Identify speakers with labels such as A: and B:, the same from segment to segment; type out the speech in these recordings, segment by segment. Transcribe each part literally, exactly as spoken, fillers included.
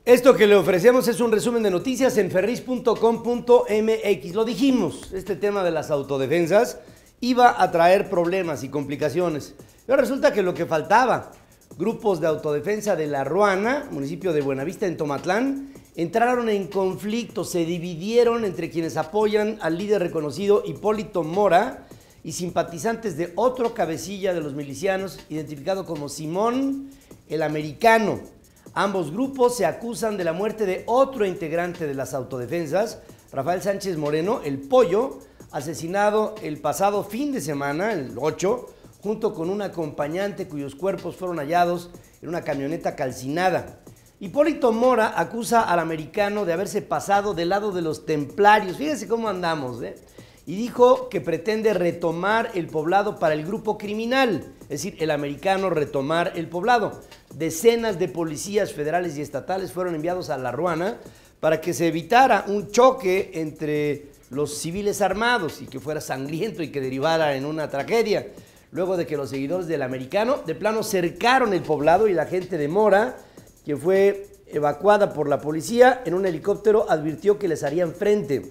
A: Esto que le ofrecemos es un resumen de noticias en ferris punto com punto mx. Lo dijimos, este tema de las autodefensas iba a traer problemas y complicaciones. Pero resulta que lo que faltaba, grupos de autodefensa de La Ruana, municipio de Buenavista en Tomatlán, entraron en conflicto, se dividieron entre quienes apoyan al líder reconocido Hipólito Mora y simpatizantes de otro cabecilla de los milicianos, identificado como Simón el Americano. Ambos grupos se acusan de la muerte de otro integrante de las autodefensas, Rafael Sánchez Moreno, el Pollo, asesinado el pasado fin de semana, el ocho, junto con un acompañante cuyos cuerpos fueron hallados en una camioneta calcinada. Hipólito Mora acusa al americano de haberse pasado del lado de los templarios, fíjense cómo andamos, ¿eh? Y dijo que pretende retomar el poblado para el grupo criminal, es decir, el americano retomar el poblado. Decenas de policías federales y estatales fueron enviados a La Ruana para que se evitara un choque entre los civiles armados y que fuera sangriento y que derivara en una tragedia. Luego de que los seguidores del americano de plano cercaron el poblado y la gente de Mora, quien fue evacuada por la policía en un helicóptero, advirtió que les harían frente.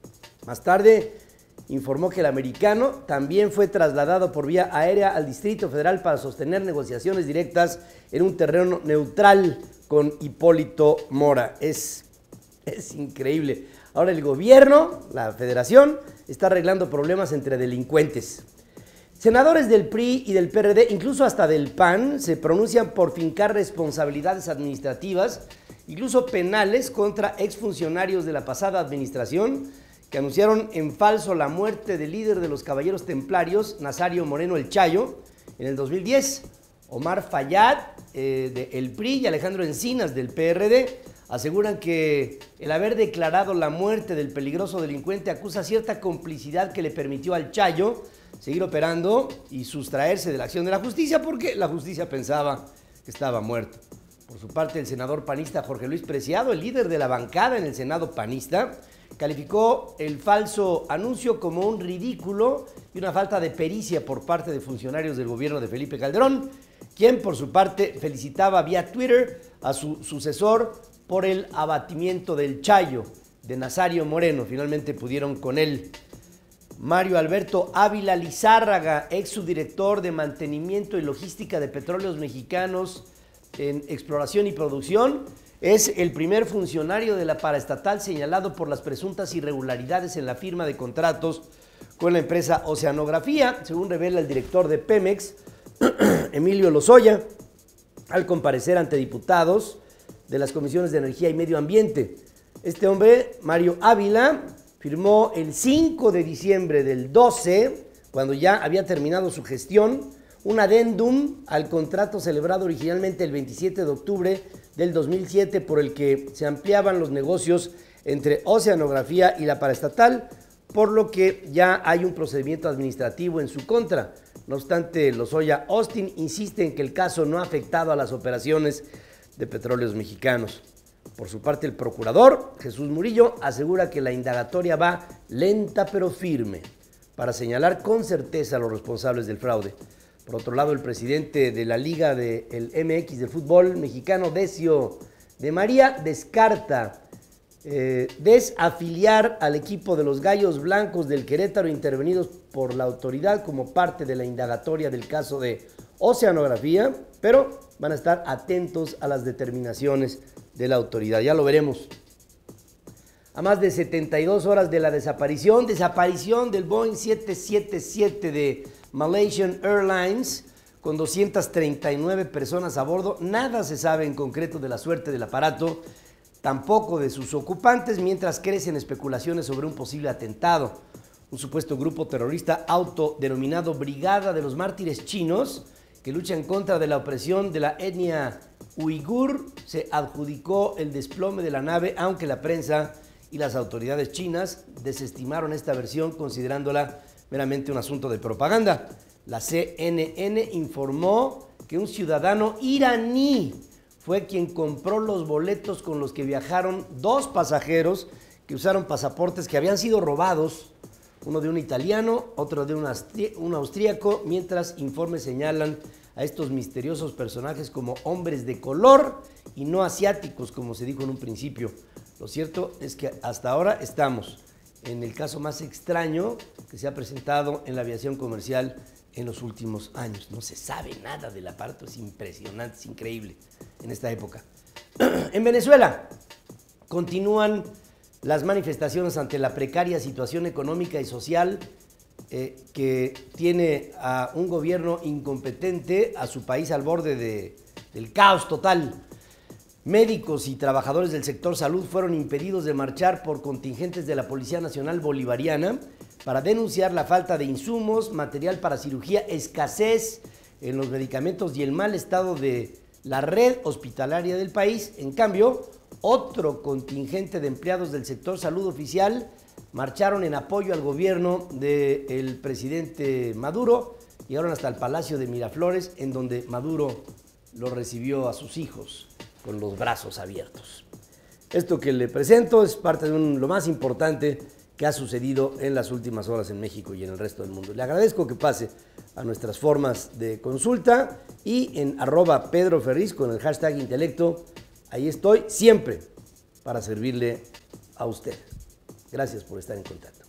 A: Más tarde informó que el americano también fue trasladado por vía aérea al Distrito Federal para sostener negociaciones directas en un terreno neutral con Hipólito Mora. Es, es increíble. Ahora el gobierno, la federación, está arreglando problemas entre delincuentes. Senadores del P R I y del P R D, incluso hasta del P A N, se pronuncian por fincar responsabilidades administrativas, incluso penales, contra exfuncionarios de la pasada administración, que anunciaron en falso la muerte del líder de los Caballeros Templarios, Nazario Moreno el Chayo, en el dos mil diez. Omar Fayad, eh, del P R I, y Alejandro Encinas, del P R D, aseguran que el haber declarado la muerte del peligroso delincuente acusa cierta complicidad que le permitió al Chayo seguir operando y sustraerse de la acción de la justicia, porque la justicia pensaba que estaba muerto. Por su parte, el senador panista Jorge Luis Preciado, el líder de la bancada en el Senado panista, calificó el falso anuncio como un ridículo y una falta de pericia por parte de funcionarios del gobierno de Felipe Calderón, quien por su parte felicitaba vía Twitter a su sucesor por el abatimiento del Chayo, de Nazario Moreno. Finalmente pudieron con él. Mario Alberto Ávila Lizárraga, ex subdirector de mantenimiento y logística de Petróleos Mexicanos en exploración y producción, es el primer funcionario de la paraestatal señalado por las presuntas irregularidades en la firma de contratos con la empresa Oceanografía, según revela el director de Pemex, Emilio Lozoya, al comparecer ante diputados de las comisiones de Energía y Medio Ambiente. Este hombre, Mario Ávila, firmó el cinco de diciembre del doce, cuando ya había terminado su gestión, un adendum al contrato celebrado originalmente el veintisiete de octubre del dos mil siete, por el que se ampliaban los negocios entre Oceanografía y la paraestatal, por lo que ya hay un procedimiento administrativo en su contra. No obstante, Lozoya Austin insiste en que el caso no ha afectado a las operaciones de Petróleos Mexicanos. Por su parte, el procurador Jesús Murillo asegura que la indagatoria va lenta pero firme para señalar con certeza a los responsables del fraude. Por otro lado, el presidente de la Liga del M X de Fútbol Mexicano, Decio de María, descarta eh, desafiliar al equipo de los Gallos Blancos del Querétaro intervenidos por la autoridad como parte de la indagatoria del caso de Oceanografía, pero van a estar atentos a las determinaciones de la autoridad. Ya lo veremos. A más de setenta y dos horas de la desaparición, desaparición del Boeing siete siete siete de Malaysian Airlines, con doscientas treinta y nueve personas a bordo, nada se sabe en concreto de la suerte del aparato, tampoco de sus ocupantes, mientras crecen especulaciones sobre un posible atentado. Un supuesto grupo terrorista autodenominado Brigada de los Mártires Chinos, que lucha en contra de la opresión de la etnia uigur, se adjudicó el desplome de la nave, aunque la prensa y las autoridades chinas desestimaron esta versión considerándola meramente un asunto de propaganda. La C N N informó que un ciudadano iraní fue quien compró los boletos con los que viajaron dos pasajeros que usaron pasaportes que habían sido robados, uno de un italiano, otro de un, un austríaco, mientras informes señalan a estos misteriosos personajes como hombres de color y no asiáticos, como se dijo en un principio. Lo cierto es que hasta ahora estamos en el caso más extraño que se ha presentado en la aviación comercial en los últimos años. No se sabe nada del aparato, es impresionante, es increíble en esta época. En Venezuela continúan las manifestaciones ante la precaria situación económica y social eh, que tiene a un gobierno incompetente, a su país al borde de, del caos total. Médicos y trabajadores del sector salud fueron impedidos de marchar por contingentes de la Policía Nacional Bolivariana para denunciar la falta de insumos, material para cirugía, escasez en los medicamentos y el mal estado de la red hospitalaria del país. En cambio, otro contingente de empleados del sector salud oficial marcharon en apoyo al gobierno del presidente Maduro, llegaron hasta el Palacio de Miraflores, en donde Maduro lo recibió a sus hijos con los brazos abiertos. Esto que le presento es parte de un, lo más importante que ha sucedido en las últimas horas en México y en el resto del mundo. Le agradezco que pase a nuestras formas de consulta y en arroba Pedro Ferriz con el hashtag intelecto. Ahí estoy siempre para servirle a usted. Gracias por estar en contacto.